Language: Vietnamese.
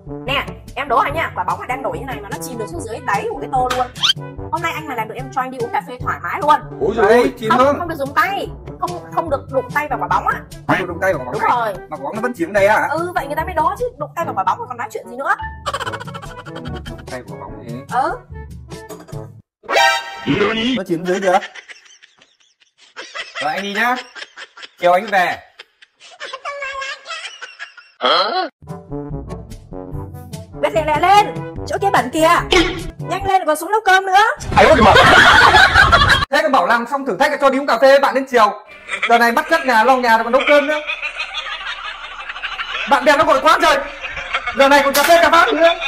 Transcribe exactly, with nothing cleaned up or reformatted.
Nè, em đố anh nha, quả bóng mà đang nổi như này mà nó chìm được xuống dưới đáy của cái tô luôn. Hôm nay anh mà làm được em cho anh đi uống cà phê thoải mái luôn. Ủa rồi, chìm không, không? không được dùng tay, không không được đụng tay vào quả bóng á. Không được đụng tay vào quả bóng. Đúng này. rồi. Mà quả bóng nó vẫn chìm đây hả? Ừ, vậy người ta mới đố chứ, đụng tay vào quả bóng còn nói chuyện gì nữa. Đụng tay vào quả bóng gì? Ừ. Nó chìm dưới chưa? Rồi anh đi nhá. Chiều anh về. Hả? Bét lẹ lẹ lên, chỗ kia bẩn kìa. Nhanh lên còn xuống nấu cơm nữa. Ấy mà. Thế còn bảo làm xong thử thách cho đi uống cà phê với bạn đến chiều. Giờ này bắt cất nhà lau nhà rồi còn nấu cơm nữa. Bạn bè nó gọi quá trời. Giờ này còn cà phê cà pháo nữa.